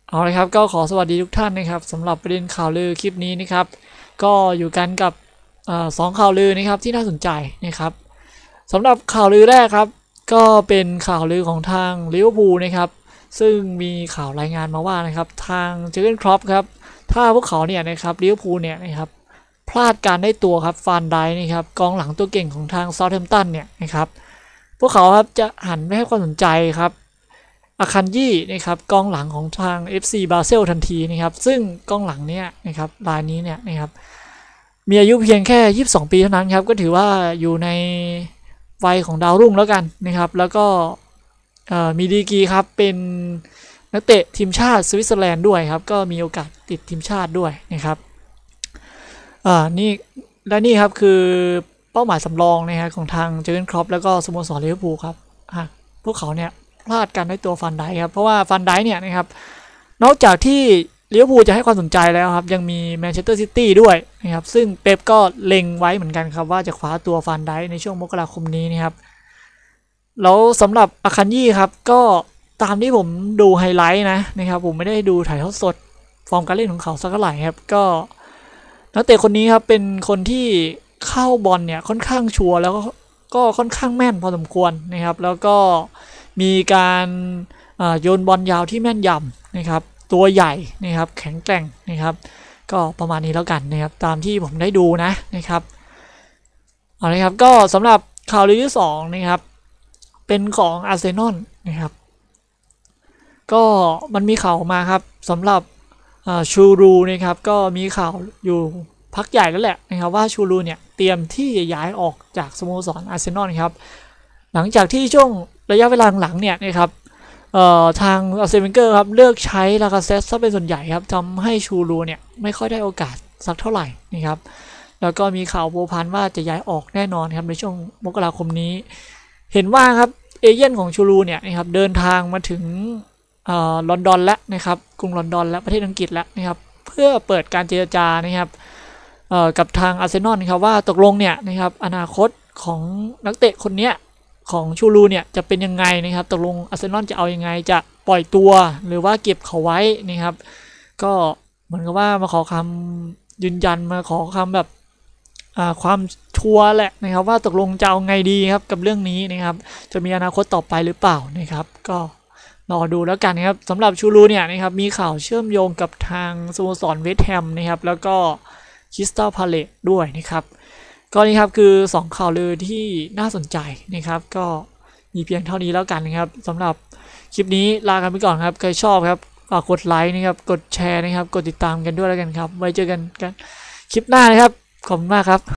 เอาเลยครับก็ขอสวัสดีทุกท่านนะครับสำหรับประเด็นข่าวลือคลิปนี้นะครับก็อยู่กันกับสองข่าวลือนะครับที่น่าสนใจนะครับสำหรับข่าวลือแรกครับก็เป็นข่าวลือของทางลิเวอร์พูลนะครับซึ่งมีข่าวรายงานมาว่านะครับทางเจอร์เกนคล็อปครับถ้าพวกเขาเนี่ยนะครับลิเวอร์พูลเนี่ยนะครับพลาดการได้ตัวครับฟานไดนะครับกองหลังตัวเก่งของทางเซาท์แฮมป์ตันเนี่ยนะครับพวกเขาครับจะหันไปให้ความสนใจครับอาคันยี่นะครับกองหลังของทาง FC บาเซลทันทีนะครับซึ่งกองหลังเนี่ยนะครับรายนี้เนี่ยนะครับมีอายุเพียงแค่22ปีเท่านั้นครับก็ถือว่าอยู่ในวัยของดาวรุ่งแล้วกันนะครับแล้วก็มีดีกรีครับเป็นนักเตะทีมชาติสวิตเซอร์แลนด์ด้วยครับก็มีโอกาสติดทีมชาติด้วยนะครับนี่และนี่ครับคือเป้าหมายสำรองนะครับของทางเจอร์เกนคล็อปแล้วก็สโมสรลิเวอร์พูลครับพวกเขาเนี่ยพลาดกันได้ตัวฟันไดครับเพราะว่าฟันไดเนี่ยนะครับนอกจากที่ลิเวอร์พูลจะให้ความสนใจแล้วครับยังมีแมนเชสเตอร์ซิตี้ด้วยนะครับซึ่งเป๊ปก็เล็งไว้เหมือนกันครับว่าจะคว้าตัวฟันไดในช่วงมกราคมนี้นะครับแล้วสำหรับอาคันยี่ครับก็ตามที่ผมดูไฮไลท์นะครับผมไม่ได้ดูถ่ายทอดสดฟอร์มการเล่นของเขาสักเท่าไหร่ครับก็นักเตะคนนี้ครับเป็นคนที่เข้าบอลเนี่ยค่อนข้างชัวร์แล้วก็ค่อนข้างแม่นพอสมควรนะครับแล้วก็มีการโยนบอลยาวที่แม่นยำนะครับตัวใหญ่นะครับแข็งแกร่งนะครับก็ประมาณนี้แล้วกันนะครับตามที่ผมได้ดูนะครับเอาเลยครับก็สำหรับข่าวลือที่2นะครับเป็นของอาร์เซนอลนะครับก็มันมีข่าวมาครับสำหรับชูรูนะครับก็มีข่าวอยู่พักใหญ่แล้วแหละนะครับว่าชูรูเนี่ยเตรียมที่จะย้ายออกจากสโมสรอาร์เซนอลครับหลังจากที่ช่วงระยะเวลาหลังเนี่ยนะครับทางอาร์เซนเกอร์ครับเลือกใช้ลากาเซตซะเป็นส่วนใหญ่ครับทำให้ชูรูเนี่ยไม่ค่อยได้โอกาสสักเท่าไหร่นะครับแล้วก็มีข่าวโผพันว่าจะย้ายออกแน่นอนครับในช่วงมกราคมนี้เห็นว่าครับเอเย่นของชูรูเนี่ยนะครับเดินทางมาถึงลอนดอนแล้วนะครับกรุงลอนดอนและประเทศอังกฤษแล้วนะครับเพื่อเปิดการเจรจานะครับกับทางอาร์เซนอลครับว่าตกลงเนี่ยนะครับอนาคตของนักเตะคนนี้ของชูรูเนี่ยจะเป็นยังไงนะครับตกลงอาร์เซนอลจะเอายังไงจะปล่อยตัวหรือว่าเก็บเขาไว้นะครับก็เหมือนกับว่ามาขอคำยืนยันมาขอคำแบบความชัวร์แหละนะครับว่าตกลงจะเอาไงดีครับกับเรื่องนี้นะครับจะมีอนาคตต่อไปหรือเปล่านะครับก็รอดูแล้วกันนะครับสำหรับชูรูเนี่ยนะครับมีข่าวเชื่อมโยงกับทางสโมสรเวสต์แฮมนะครับแล้วก็คริสตัลพาเลตด้วยนะครับก็นี่ครับคือ2ข่าวลือที่น่าสนใจนะครับก็มีเพียงเท่านี้แล้วกันนะครับสำหรับคลิปนี้ลากันไปก่อนครับใครชอบครับฝากกดไลค์นะครับกดแชร์นะครับกดติดตามกันด้วยแล้วกันครับไว้เจอกันคลิปหน้านะครับขอบคุณมากครับ